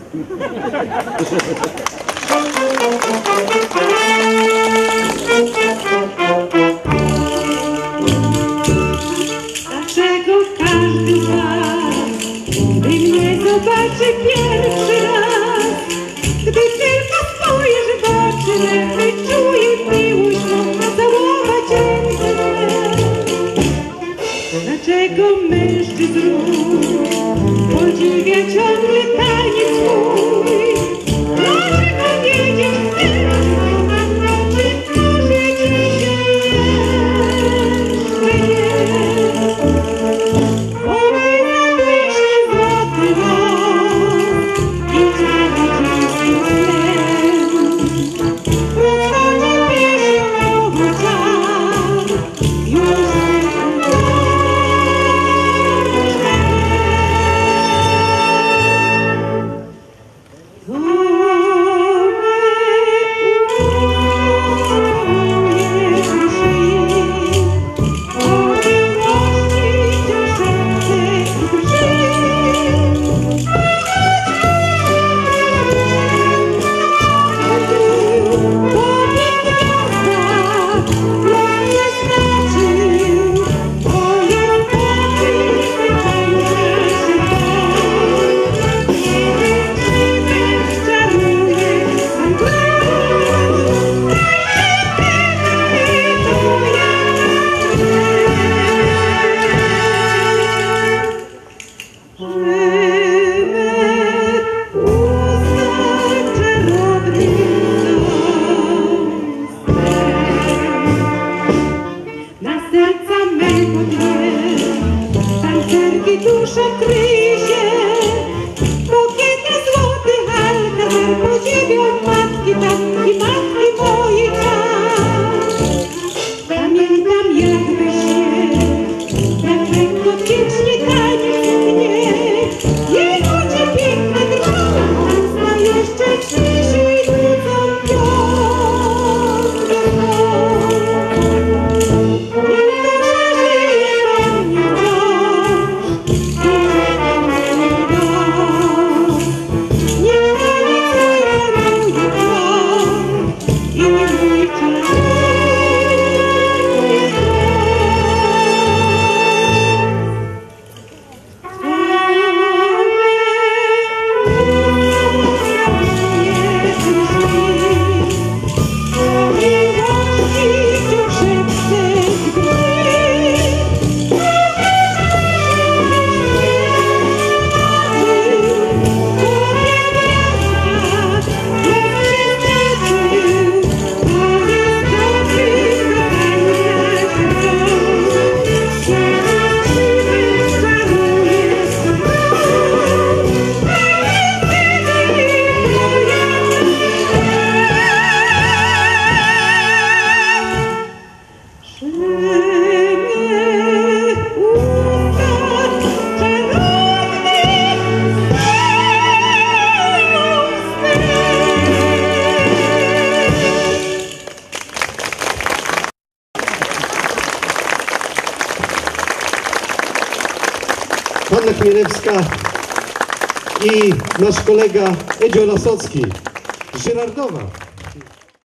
Dlaczego każdy z was, gdy mnie zobaczy pierwszy raz, gdy tylko spojrzy w oczy me, wyczuje miłość mą, całować ręce? Dlaczego mężczyzn ród podziwia ciągle taniec swój? Dlaczego wiedzieć chcę, czy może dzisiaj jeszcze jest? Chowaj na myśli złoty los i dziecięcym snem. Rozchodzi pieśnią w oczach, już dusza kryje się, kokieta złoty alkater, podziwią matki tam i matki mojej czas. Pamiętam jakby się, jak lekko wiecznie tańczył mnie, jej oczy piękne drżą, a jeszcze krzyżu i nudzą ciągle mną. Niech dusza żyje we mnie Hanna Chmielewska i nasz kolega Edzio Lasocki z Żyrardowa.